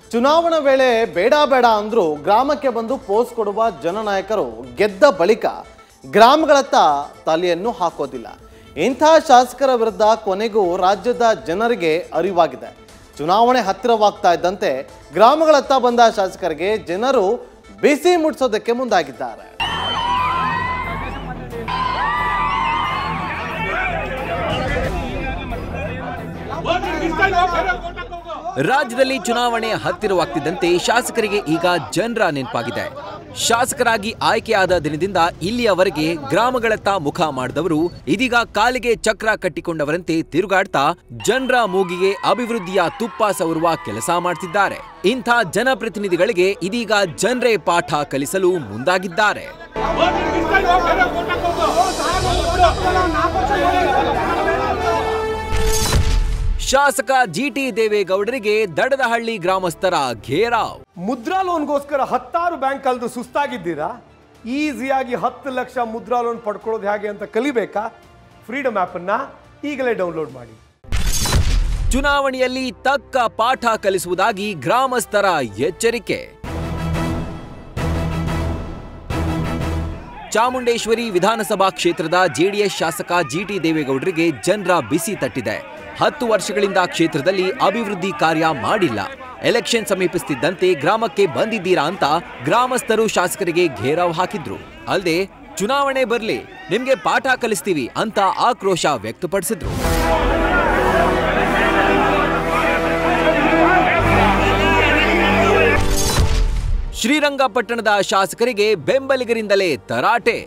ಚುನಾವಣಾ ವೇಳೆ ಬೇಡ ಬೇಡ ಅಂದ್ರು ಗ್ರಾಮಕ್ಕೆ ಬಂದು ಪೋಸ್ ಕೊಡುವ ಜನನಾಯಕರು ಗೆದ್ದ ಬಳಿಕ ಗ್ರಾಮಗಳತ್ತ ತಲೆಯನ್ನು ಹಾಕೋದಿಲ್ಲ. ಇಂಥ ಶಾಸಕರ ವಿರುದ್ಧ ಕೊನೆಗೂ ರಾಜ್ಯದ ಜನರಿಗೆ ಅರಿವಾಗಿದೆ. ಚುನಾವಣೆ ಹತ್ತಿರವಾಗ್ತಾ ಇದ್ದಂತೆ ಗ್ರಾಮಗಳತ್ತ ಬಂದ ಶಾಸಕರಿಗೆ ಜನರು ಬಿಸಿ ಮುಟ್ಟಿಸೋದಕ್ಕೆ ಮುಂದಾಗಿದ್ದಾರೆ. ರಾಜ್ಯದಲ್ಲಿ ಚುನಾವಣೆ ಹತ್ತಿರವಾಗ್ತಿದ್ದಂತೆ ಶಾಸಕರಿಗೆ ಈಗ ಜನರ ನೆನಪಾಗಿದೆ. ಶಾಸಕರಾಗಿ ಆಯ್ಕೆಯಾದ ದಿನದಿಂದ ಇಲ್ಲಿಯವರೆಗೆ ಗ್ರಾಮಗಳತ್ತ ಮುಖ ಮಾಡಿದವರು ಇದೀಗ ಕಾಲಿಗೆ ಚಕ್ರ ಕಟ್ಟಿಕೊಂಡವರಂತೆ ತಿರುಗಾಡ್ತಾ ಜನರ ಮೂಗಿಗೆ ಅಭಿವೃದ್ಧಿಯ ತುಪ್ಪ ಸವರುವ ಕೆಲಸ ಮಾಡ್ತಿದ್ದಾರೆ. ಇಂಥ ಜನಪ್ರತಿನಿಧಿಗಳಿಗೆ ಇದೀಗ ಜನರೇ ಪಾಠ ಕಲಿಸಲು ಮುಂದಾಗಿದ್ದಾರೆ. ಶಾಸಕ ಜಿಟಿ ದೇವೇಗೌಡರಿಗೆ ದಡದಹಳ್ಳಿ ಗ್ರಾಮಸ್ಥರ ಘೇರಾವ್. ಮುದ್ರಾ ಲೋನ್ಗೋಸ್ಕರ 10 ಬ್ಯಾಂಕ್ ಕಳೆದು ಸುಸ್ತಾಗಿದ್ದೀರಾ? ಈಸಿಯಾಗಿ 10 ಲಕ್ಷ ಮುದ್ರಾ ಲೋನ್ ಪಡ್ಕೊಳ್ಳೋದು ಹೇಗೆ ಅಂತ ಕಲಿಬೇಕಾ? ಫ್ರೀಡಮ್ ಆಪ್ ಅನ್ನ ಈಗಲೇ ಡೌನ್ಲೋಡ್ ಮಾಡಿ. ಚುನಾವಣೆಯಲ್ಲಿ ತಕ್ಕ ಪಾಠ ಕಲಿಸುವುದಾಗಿ ಗ್ರಾಮಸ್ಥರ ಎಚ್ಚರಿಕೆ. ಚಾಮುಂಡೇಶ್ವರಿ ವಿಧಾನಸಭಾ ಕ್ಷೇತ್ರದ ಜೆಡಿಎಸ್ ಶಾಸಕ ಜಿಟಿ ದೇವೇಗೌಡರಿಗೆ ಜನರ ಬಿಸಿ ತಟ್ಟಿದೆ. 10 ವರ್ಷಗಳಿಂದ ಕ್ಷೇತ್ರದಲ್ಲಿ ಅಭಿವೃದ್ಧಿ ಕಾರ್ಯ ಮಾಡಿಲ್ಲ. ಎಲೆಕ್ಷನ್ ಸಮೀಪಿಸುತ್ತಿದ್ದಂತೆ ಗ್ರಾಮಕ್ಕೆ ಬಂದಿದ್ದೀರಾ ಅಂತ ಗ್ರಾಮಸ್ಥರು ಶಾಸಕರಿಗೆ ಘೇರಾವ್ ಹಾಕಿದ್ರು. ಅಲ್ಲದೆ ಚುನಾವಣೆ ಬರ್ಲಿ, ನಿಮ್ಗೆ ಪಾಠ ಕಲಿಸ್ತೀವಿ ಅಂತ ಆಕ್ರೋಶ ವ್ಯಕ್ತಪಡಿಸಿದ್ರು. ಶ್ರೀರಂಗಪಟ್ಟಣದ ಶಾಸಕರಿಗೆ ಬೆಂಬಲಿಗರಿಂದಲೇ ತರಾಟೆ.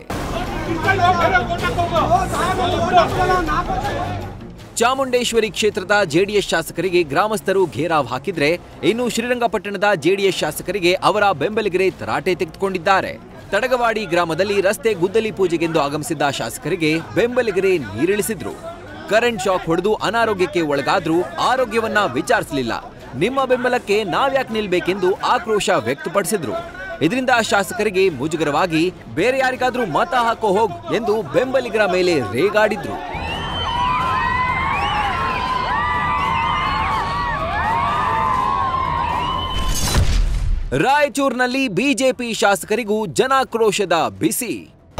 ಚಾಮುಂಡೇಶ್ವರಿ ಕ್ಷೇತ್ರದ ಜೆಡಿಎಸ್ ಶಾಸಕರಿಗೆ ಗ್ರಾಮಸ್ಥರು ಘೇರಾವ್ ಹಾಕಿದ್ರೆ, ಇನ್ನು ಶ್ರೀರಂಗಪಟ್ಟಣದ ಜೆಡಿಎಸ್ ಶಾಸಕರಿಗೆ ಅವರ ಬೆಂಬಲಿಗರೇ ತರಾಟೆ ತೆಗೆದುಕೊಂಡಿದ್ದಾರೆ. ತಡಗವಾಡಿ ಗ್ರಾಮದಲ್ಲಿ ರಸ್ತೆ ಗುದ್ದಲಿ ಪೂಜೆಗೆಂದು ಆಗಮಿಸಿದ್ದ ಶಾಸಕರಿಗೆ ಬೆಂಬಲಿಗರೇ ನೀರಿಳಿಸಿದ್ರು. ಕರೆಂಟ್ ಶಾಕ್ ಹೊಡೆದು ಅನಾರೋಗ್ಯಕ್ಕೆ ಒಳಗಾದ್ರೂ ಆರೋಗ್ಯವನ್ನ ವಿಚಾರಿಸಲಿಲ್ಲ. ನಿಮ್ಮ ಬೆಂಬಲಕ್ಕೆ ನಾವ್ಯಾಕೆ ನಿಲ್ಬೇಕೆಂದು ಆಕ್ರೋಶ ವ್ಯಕ್ತಪಡಿಸಿದ್ರು. ಇದರಿಂದ ಶಾಸಕರಿಗೆ ಮುಜುಗರವಾಗಿ ಬೇರೆ ಯಾರಿಗಾದ್ರೂ ಮತ ಹಾಕೋ ಹೋಗ್ ಎಂದು ಬೆಂಬಲಿಗರ ಮೇಲೆ ರೇಗಾಡಿದ್ರು. ರಾಯಚೂರಿನಲ್ಲಿ ಬಿಜೆಪಿ ಶಾಸಕರಿಗೂ ಜನಾಕ್ರೋಶದ ಬಿಸಿ.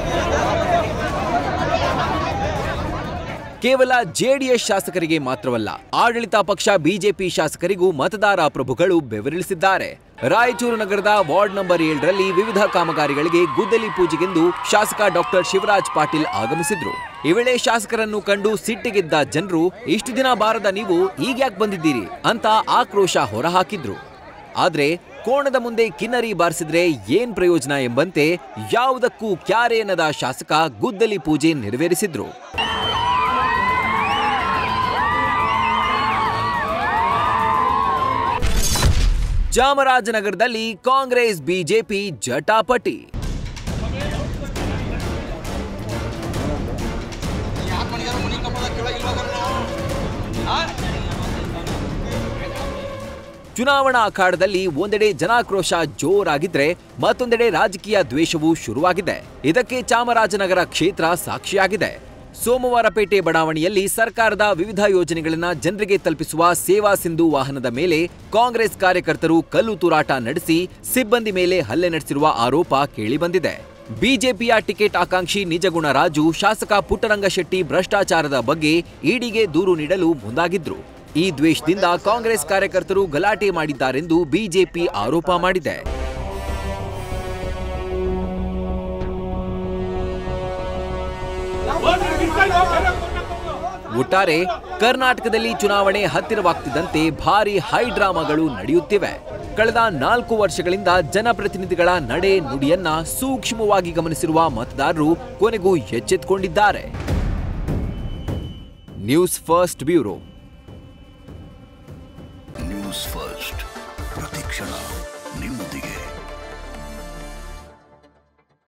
ಕೇವಲ ಜೆಡಿಎಸ್ ಶಾಸಕರಿಗೆ ಮಾತ್ರವಲ್ಲ, ಆಡಳಿತ ಪಕ್ಷ ಬಿಜೆಪಿ ಶಾಸಕರಿಗೂ ಮತದಾರ ಪ್ರಭುಗಳು ಬೆವರಿಳಿಸಿದ್ದಾರೆ. ರಾಯಚೂರು ನಗರದ ವಾರ್ಡ್ ನಂಬರ್ 7ರಲ್ಲಿ ವಿವಿಧ ಕಾಮಗಾರಿಗಳಿಗೆ ಗುದ್ದಲಿ ಪೂಜೆಗೆಂದು ಶಾಸಕ ಡಾಕ್ಟರ್ ಶಿವರಾಜ್ ಪಾಟೀಲ್ ಆಗಮಿಸಿದ್ರು. ಈ ವೇಳೆ ಶಾಸಕರನ್ನು ಕಂಡು ಸಿಟ್ಟಿಗೆದ್ದ ಜನರು, ಇಷ್ಟು ದಿನ ಬಾರದ ನೀವು ಈಗ್ಯಾಕೆ ಬಂದಿದ್ದೀರಿ ಅಂತ ಆಕ್ರೋಶ ಹೊರಹಾಕಿದ್ರು. ಆದ್ರೆ ಕೋಣದ ಮುಂದೆ ಕಿನ್ನರಿ ಬಾರಿಸಿದ್ರೆ ಏನ್ ಪ್ರಯೋಜನ ಎಂಬಂತೆ ಯಾವುದಕ್ಕೂ ಕ್ಯಾರೆ ಎನ್ನದ ಶಾಸಕ ಗುದ್ದಲಿ ಪೂಜೆ ನೆರವೇರಿಸಿದ್ರು. ಚಾಮರಾಜನಗರದಲ್ಲಿ ಕಾಂಗ್ರೆಸ್ ಬಿಜೆಪಿ ಜಟಾಪಟಿ. ಚುನಾವಣಾ ಅಖಾಡದಲ್ಲಿ ಒಂದೆಡೆ ಜನಾಕ್ರೋಶ ಜೋರಾಗಿದ್ರೆ ಮತ್ತೊಂದೆಡೆ ರಾಜಕೀಯ ದ್ವೇಷವೂ ಶುರುವಾಗಿದೆ. ಇದಕ್ಕೆ ಚಾಮರಾಜನಗರ ಕ್ಷೇತ್ರ ಸಾಕ್ಷಿಯಾಗಿದೆ. ಸೋಮವಾರಪೇಟೆ ಬಡಾವಣೆಯಲ್ಲಿ ಸರ್ಕಾರದ ವಿವಿಧ ಯೋಜನೆಗಳನ್ನು ಜನರಿಗೆ ತಲುಪಿಸುವ ಸೇವಾ ಸಿಂಧು ವಾಹನದ ಮೇಲೆ ಕಾಂಗ್ರೆಸ್ ಕಾರ್ಯಕರ್ತರು ಕಲ್ಲು ತೂರಾಟ ನಡೆಸಿ ಸಿಬ್ಬಂದಿ ಮೇಲೆ ಹಲ್ಲೆ ನಡೆಸಿರುವ ಆರೋಪ ಕೇಳಿಬಂದಿದೆ. ಬಿಜೆಪಿಯ ಟಿಕೆಟ್ ಆಕಾಂಕ್ಷಿ ನಿಜಗುಣ ರಾಜು ಶಾಸಕ ಪುಟ್ಟರಂಗಶೆಟ್ಟಿ ಭ್ರಷ್ಟಾಚಾರದ ಬಗ್ಗೆ ಇಡಿಗೆ ದೂರು ನೀಡಲು ಮುಂದಾಗಿದ್ರು. ಈ ದ್ವೇಷದಿಂದ ಕಾಂಗ್ರೆಸ್ ಕಾರ್ಯಕರ್ತರು ಗಲಾಟೆ ಮಾಡಿದ್ದಾರೆಂದು ಬಿಜೆಪಿ ಆರೋಪ ಮಾಡಿದೆ. ಒಟ್ಟಾರೆ ಕರ್ನಾಟಕದಲ್ಲಿ ಚುನಾವಣೆ ಹತ್ತಿರವಾಗ್ತಿದ್ದಂತೆ ಭಾರಿ ಹೈಡ್ರಾಮಾಗಳು ನಡೆಯುತ್ತಿವೆ. ಕಳೆದ 4 ವರ್ಷಗಳಿಂದ ಜನಪ್ರತಿನಿಧಿಗಳ ನಡೆ ನುಡಿಯನ್ನ ಸೂಕ್ಷ್ಮವಾಗಿ ಗಮನಿಸಿರುವ ಮತದಾರರು ಕೊನೆಗೂ ಎಚ್ಚೆತ್ತುಕೊಂಡಿದ್ದಾರೆ. News first bureau. News first ಪ್ರತಿಕ್ಷಣ ನಿಮ್ಮೊಂದಿಗೆ.